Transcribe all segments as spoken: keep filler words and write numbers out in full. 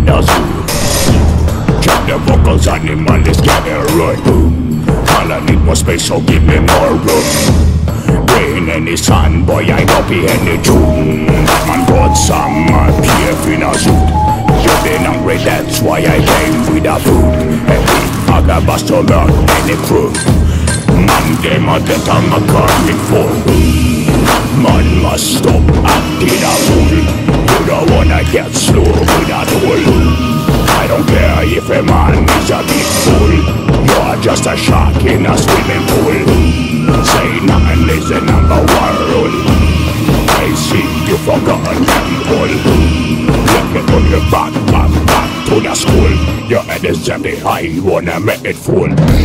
the zoo. Check the vocals, animal is getting right. All I need more space, so give me more room. Rain any sun, boy, I don't be any tune. Man got some P F in a suit. You been hungry, that's why I came with a food. And we are the bus to learn any fruit. Man came out that I'm a carving fool. Man must stop acting a fool. You don't wanna get slow with a tool. I don't care if a man is a big fool. You are just a shark in a swimming pool. Say nothing is the number one rule. I see you forgotten them all. Let me put you back, back, back to the school. Your head is empty, I wanna make it full.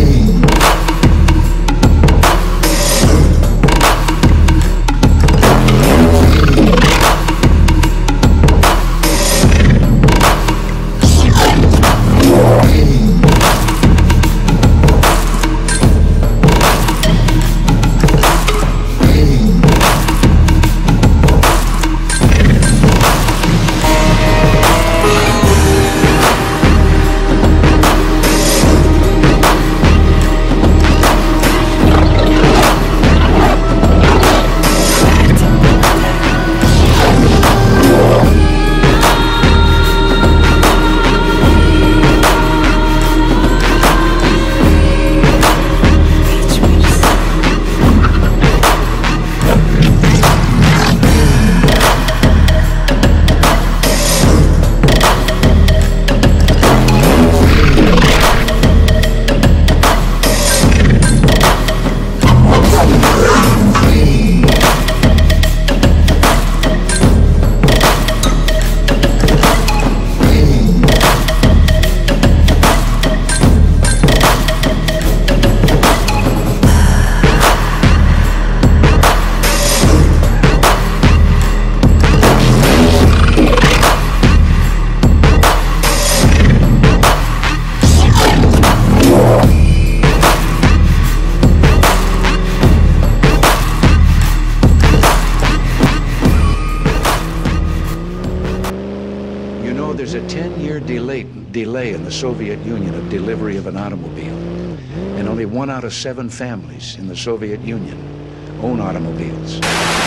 There's a ten-year delay, delay in the Soviet Union of delivery of an automobile. And only one out of seven families in the Soviet Union own automobiles.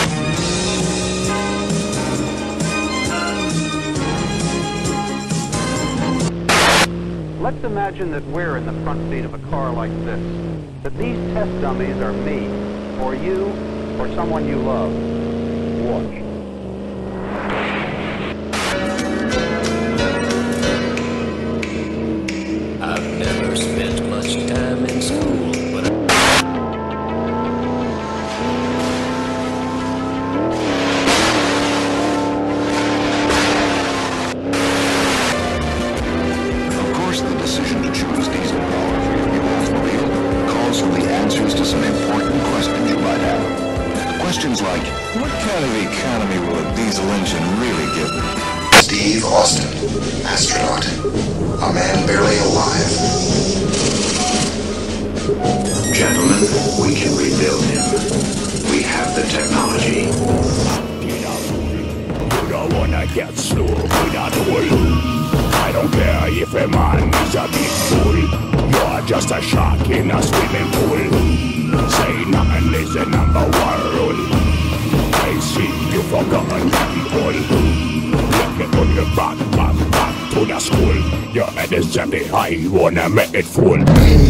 Let's imagine that we're in the front seat of a car like this. That these test dummies are me, or you, or someone you love. Watch. Spent much time in school, but of course, the decision to choose diesel power for your new automobile calls for the answers to some important questions you might have. Questions like, what kind of economy will a diesel engine really give me? Steve Austin, astronaut, a man barely alive. Gentlemen, we can rebuild him. We have the technology. You don't wanna get slow with a tool. I don't care if a man is a big fool. You're just a shark in a swimming pool. Say nothing is the number one rule. I see you forgotten them all. Let me put you back, back, back to the school. Your head is empty, I wanna make it full.